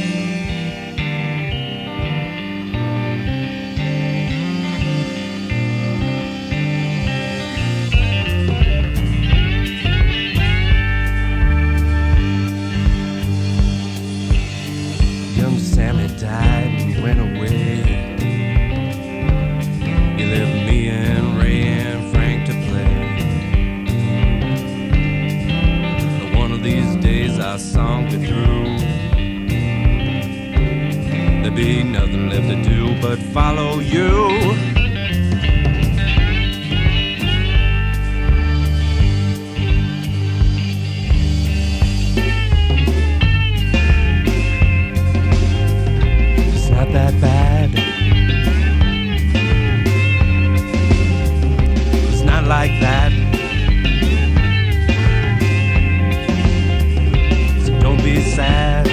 Young Sammy died and went away. He left me and Ray and Frank to play. But one of these days our song be through. There'd be nothing left to do but follow you. That bad. It's not like that. So don't be sad.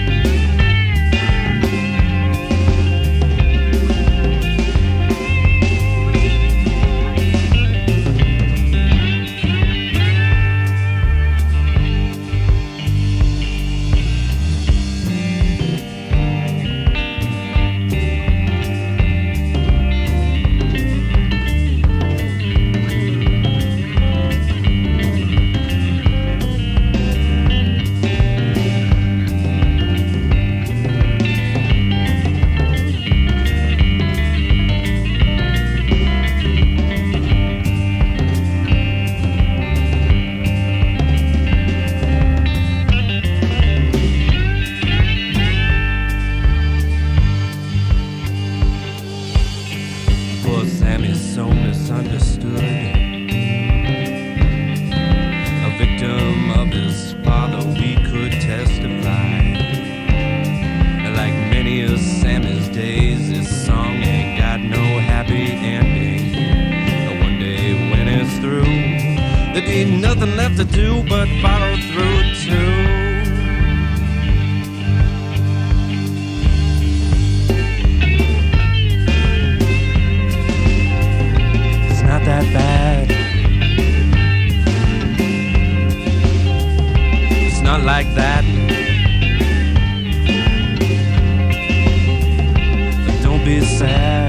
Sammy's so misunderstood, a victim of his father, we could testify. Like many of Sammy's days, this song ain't got no happy ending. But one day when it's through, there'd be nothing left to do but follow through too. That bad. It's not like that. But don't be sad.